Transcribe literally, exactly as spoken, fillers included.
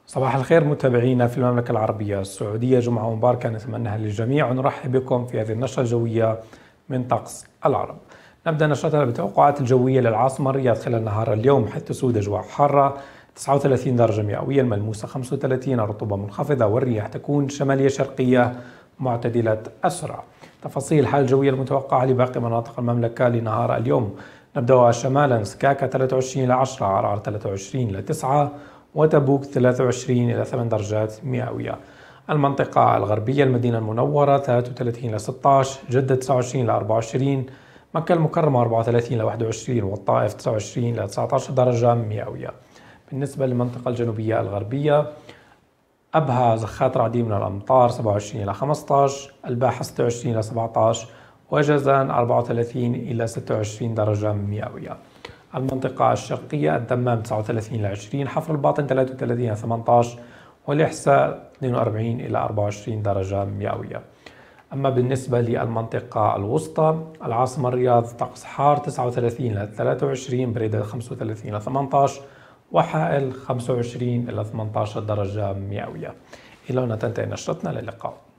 صباح الخير متابعينا في المملكة العربية السعودية، جمعة مباركة نتمناها للجميع، ونرحب بكم في هذه النشرة الجوية من طقس العرب. نبدأ نشرتنا بالتوقعات الجوية للعاصمة الرياض خلال نهار اليوم، حيث تسود أجواء حارة تسعة وثلاثين درجة مئوية، الملموسة خمسة وثلاثين، الرطوبة منخفضة، والرياح تكون شمالية شرقية معتدلة السرعة. تفاصيل الحالة الجوية المتوقعة لباقي مناطق المملكة لنهار اليوم: نبدأ شمالا سكاكا ثلاثة وعشرين إلى عشرة، عرعر ثلاثة وعشرين إلى تسعة، وتبوك ثلاثة وعشرين إلى ثمانية درجات مئوية. المنطقة الغربية المدينة المنورة ثلاثة وثلاثين إلى ستة عشر، جدة تسعة وعشرين إلى أربعة وعشرين، مكة المكرمة أربعة وثلاثين إلى واحد وعشرين، والطائف تسعة وعشرين إلى تسعة عشر درجة مئوية. بالنسبة للمنطقة الجنوبية الغربية، أبها زخات رعدية من الأمطار سبعة وعشرين إلى خمسة عشر، الباحة ستة وعشرين إلى سبعة عشر، وجازان أربعة وثلاثين إلى ستة وعشرين درجة مئوية. المنطقة الشرقية، الدمام تسعة وثلاثين إلى عشرين، حفر الباطن ثلاثة وثلاثين إلى ثمانية عشر، والإحساء اثنين وأربعين إلى أربعة وعشرين درجة مئوية. أما بالنسبة للمنطقة الوسطى، العاصمة الرياض طقس حار تسعة وثلاثين إلى ثلاثة وعشرين، بريدة خمسة وثلاثين إلى ثمانية عشر، وحائل خمسة وعشرين إلى ثمانية عشر درجة مئوية. إلى هنا تنتهي نشرتنا، للقاء.